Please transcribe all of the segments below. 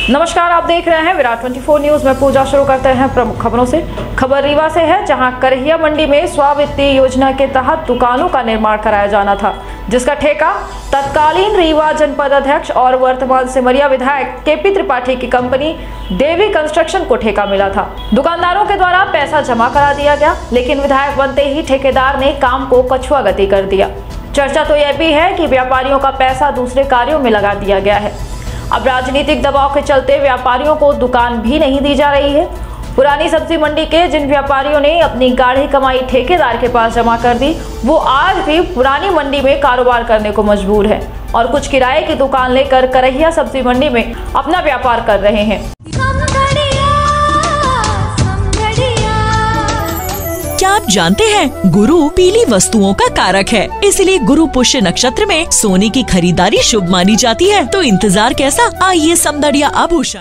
नमस्कार, आप देख रहे हैं विराट 24 न्यूज में। पूजा शुरू करते हैं प्रमुख खबरों से। खबर रीवा से है, जहां करहिया मंडी में स्वावित्तीय योजना के तहत दुकानों का निर्माण कराया जाना था, जिसका ठेका तत्कालीन रीवा जनपद अध्यक्ष और वर्तमान सिमरिया विधायक केपी त्रिपाठी की कंपनी देवी कंस्ट्रक्शन को ठेका मिला था। दुकानदारों के द्वारा पैसा जमा करा दिया गया, लेकिन विधायक बनते ही ठेकेदार ने काम को कछुआ गति कर दिया। चर्चा तो यह भी है कि व्यापारियों का पैसा दूसरे कार्यों में लगा दिया गया है। अब राजनीतिक दबाव के चलते व्यापारियों को दुकान भी नहीं दी जा रही है। पुरानी सब्जी मंडी के जिन व्यापारियों ने अपनी गाढ़ी कमाई ठेकेदार के पास जमा कर दी, वो आज भी पुरानी मंडी में कारोबार करने को मजबूर है और कुछ किराए की दुकान लेकर करहिया सब्जी मंडी में अपना व्यापार कर रहे हैं। क्या आप जानते हैं, गुरु पीली वस्तुओं का कारक है, इसलिए गुरु पुष्य नक्षत्र में सोने की खरीदारी शुभ मानी जाती है। तो इंतजार कैसा, आइए समदड़िया आभूषण।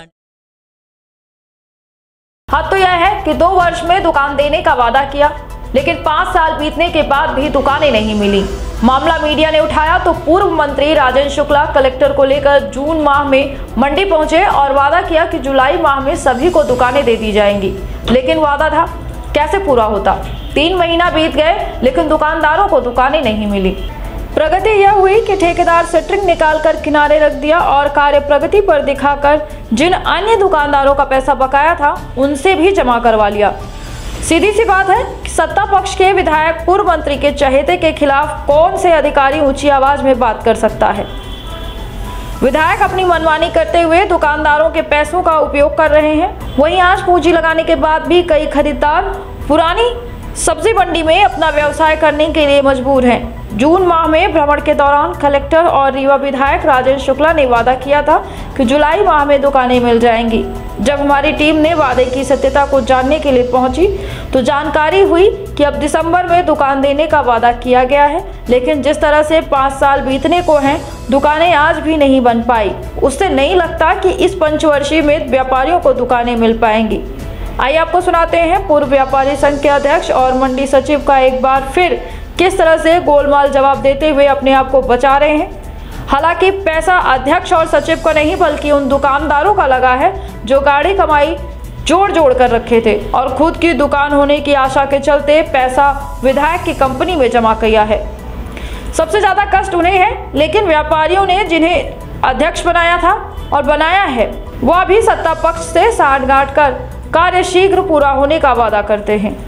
हद तो यह है कि 2 वर्ष में दुकान देने का वादा किया, लेकिन 5 साल बीतने के बाद भी दुकानें नहीं मिली। मामला मीडिया ने उठाया तो पूर्व मंत्री राजेंद्र शुक्ला कलेक्टर को लेकर जून माह में मंडी पहुंचे और वादा किया कि जुलाई माह में सभी को दुकानें दे दी जाएंगी, लेकिन वादा था कैसे पूरा होता। 3 महीना बीत गए, लेकिन दुकानदारों को दुकानें नहीं मिली। प्रगति यह हुई कि ठेकेदार सेटरिंग निकालकर किनारे रख दिया और कार्य प्रगति पर दिखाकर जिन अन्य दुकानदारों का पैसा बकाया था उनसे भी जमा करवा लिया। सीधी सी बात है कि सत्ता पक्ष के विधायक पूर्व मंत्री के चहेते के खिलाफ कौन से अधिकारी ऊंची आवाज में बात कर सकता है। विधायक अपनी मनमानी करते हुए दुकानदारों के पैसों का उपयोग कर रहे हैं। वहीं आज पूंजी लगाने के बाद भी कई खरीदार पुरानी सब्जी मंडी में अपना व्यवसाय करने के लिए मजबूर हैं। जून माह में भ्रमण के दौरान कलेक्टर और रीवा विधायक राजेंद्र शुक्ला ने वादा किया था कि जुलाई माह में दुकानें मिल जाएंगी। जब हमारी टीम ने वादे की सत्यता को जानने के लिए पहुंची तो जानकारी हुई कि अब दिसंबर में दुकान देने का वादा किया गया है, लेकिन जिस तरह से 5 साल बीतने को हैं, दुकानें आज भी नहीं बन पाई। उससे नहीं लगता कि इस पंचवर्षीय में व्यापारियों को दुकानें मिल पाएंगी। आइए आपको सुनाते हैं पूर्व व्यापारी संघ के अध्यक्ष और मंडी सचिव का एक बार फिर किस तरह से गोलमाल जवाब देते हुए अपने आप को बचा रहे हैं। हालांकि पैसा अध्यक्ष और सचिव का नहीं, बल्कि उन दुकानदारों का लगा है जो गाढ़ी कमाई जोड़ कर रखे थे और खुद की दुकान होने की आशा के चलते पैसा विधायक की कंपनी में जमा किया है। सबसे ज्यादा कष्ट उन्हें है, लेकिन व्यापारियों ने जिन्हें अध्यक्ष बनाया था और बनाया है, वह भी सत्ता पक्ष से साठगांठ कर कार्य शीघ्र पूरा होने का वादा करते हैं।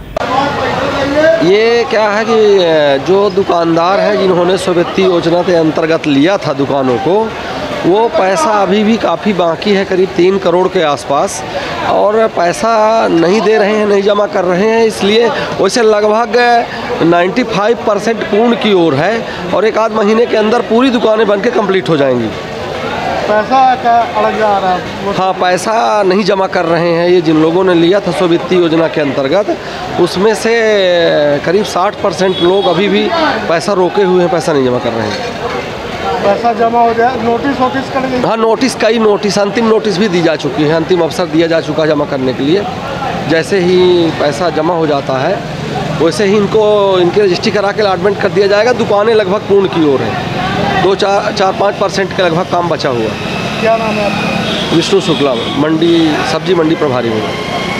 ये क्या है कि जो दुकानदार हैं जिन्होंने स्वावित्तीय योजना के अंतर्गत लिया था दुकानों को, वो पैसा अभी भी काफ़ी बाकी है, करीब 3 करोड़ के आसपास, और पैसा नहीं दे रहे हैं, नहीं जमा कर रहे हैं। इसलिए वैसे लगभग 95% पूर्ण की ओर है और 1 आध महीने के अंदर पूरी दुकानें बनके कंप्लीट हो जाएंगी। पैसा का अड़ग जा रहा है। हाँ, पैसा नहीं जमा कर रहे हैं। ये जिन लोगों ने लिया था स्वावित्तीय योजना के अंतर्गत, उसमें से करीब 60% लोग अभी भी पैसा रोके हुए हैं, पैसा नहीं जमा कर रहे हैं। पैसा जमा हो जाए, नोटिस करेंगे। हाँ, कई नोटिस, अंतिम नोटिस भी दी जा चुकी है, अंतिम अवसर दिया जा चुका है जमा करने के लिए। जैसे ही पैसा जमा हो जाता है वैसे ही इनकी रजिस्ट्री करा के अलॉटमेंट कर दिया जाएगा। दुकानें लगभग पूर्ण की ओर हैं, 2-4-5% के लगभग काम बचा हुआ। क्या नाम है आपका? विष्णु शुक्ला, मंडी सब्जी मंडी प्रभारी हूँ।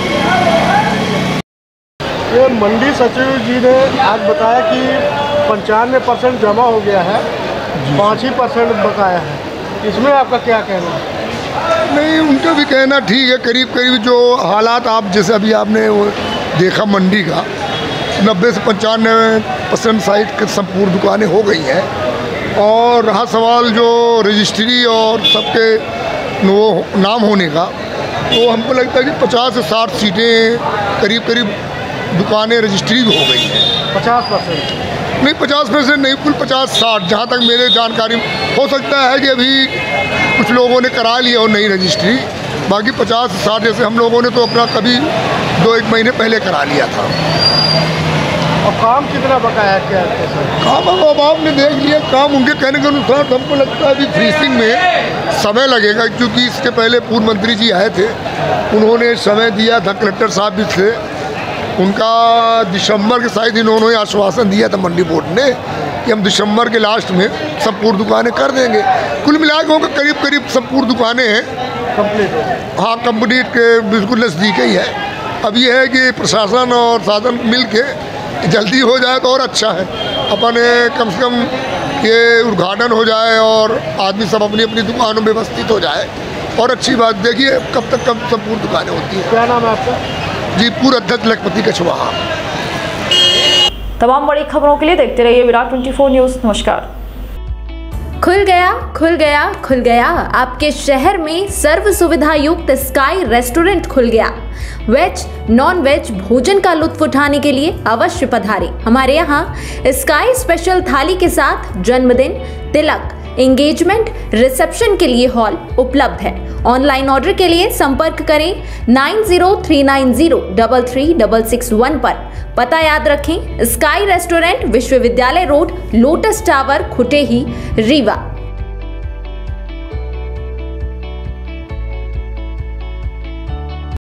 ये मंडी सचिव जी ने आज बताया कि 95% जमा हो गया है, 5% बकाया है। इसमें आपका क्या कहना है? नहीं, उनका भी कहना ठीक है। करीब जो हालात आप जैसे अभी आपने वो देखा मंडी का, 90 से 95% साइट के संपूर्ण दुकानें हो गई हैं। और रहा सवाल जो रजिस्ट्री और सबके वो नाम होने का, तो हमको लगता है कि 50 से 60 सीटें करीब दुकानें रजिस्ट्री भी हो गई हैं। 50% नहीं, 50% नहीं, कुल 50-60, जहाँ तक मेरे जानकारी हो सकता है कि अभी कुछ लोगों ने करा लिया और नई रजिस्ट्री, बाकी 50 से 60 जैसे हम लोगों ने तो अपना कभी 2-1 महीने पहले करा लिया था। और काम कितना बकाया है? क्या काम अब आपने देख लिया, काम उनके कहने के अनुसार हमको लगता है अभी फिनिशिंग में समय लगेगा, क्योंकि इसके पहले पूर्व मंत्री जी आए थे, उन्होंने समय दिया था, कलेक्टर साहब भी थे, उनका दिसंबर के शायद इन्होंने आश्वासन दिया था मंडी बोर्ड ने कि हम दिसंबर के लास्ट में संपूर्ण दुकानें कर देंगे। कुल मिला के करीब संपूर्ण दुकानें हैं कंप्लीट हो गया। हाँ, कंप्लीट के बिल्कुल नज़दीक ही है। अब ये है कि प्रशासन और साधन मिल के जल्दी हो जाए तो और अच्छा है। अपन कम से कम ये उद्घाटन हो जाए और आदमी सब अपनी अपनी दुकानों में व्यवस्थित हो जाए और अच्छी बात। देखिए कब तक संपूर्ण दुकानें होती हैं। क्या नाम है आपका? जी, पूर्व अध्यक्ष लखपति कछवाहा। तमाम बड़ी खबरों के लिए देखते रहिए विराट 24 न्यूज़। नमस्कार। खुल गया खुल गया खुल गया आपके शहर में सर्व सुविधा युक्त स्काई रेस्टोरेंट खुल गया। वेज नॉन वेज भोजन का लुत्फ उठाने के लिए अवश्य पधारें। हमारे यहाँ स्काई स्पेशल थाली के साथ जन्मदिन, तिलक, एंगेजमेंट, रिसेप्शन के लिए हॉल उपलब्ध है। ऑनलाइन ऑर्डर के लिए संपर्क करें 9039033661 पर। पता याद रखें, स्काई रेस्टोरेंट, विश्वविद्यालय road, lotus tower, Khutehi, Rewa.